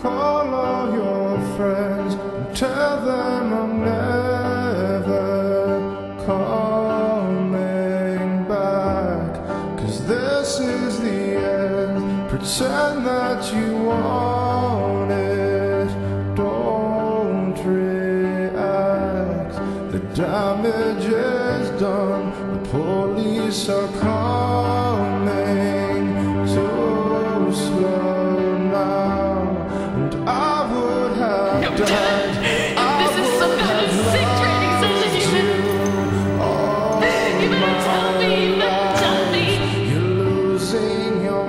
Call all your friends and tell them I'm never coming back. 'Cause this is the end. Pretend that you want it, don't react. The damage is done, the police are coming too slow now. And I would have died. This is some kind of sick training session. You better tell me, you better tell me. You're losing your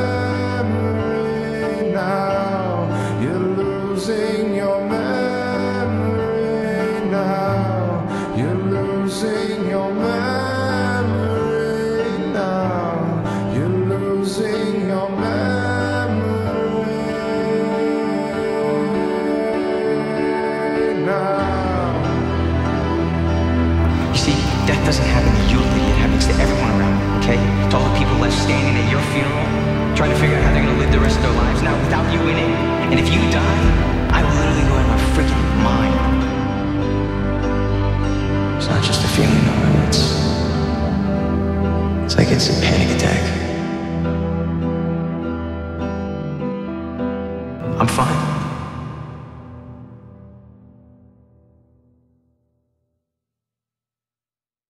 memory now. You're losing your memory now. You're losing your memory now. You're losing your memory now. You see, death doesn't happen to you, Lee. It happens to everyone around you, okay? To all the people left standing at your funeral, trying to figure out how they're gonna live the rest of their lives now without you in it. And if you die, I will literally go out of my freaking mind. It's not just a feeling, though. It's like it's a panic attack. I'm fine.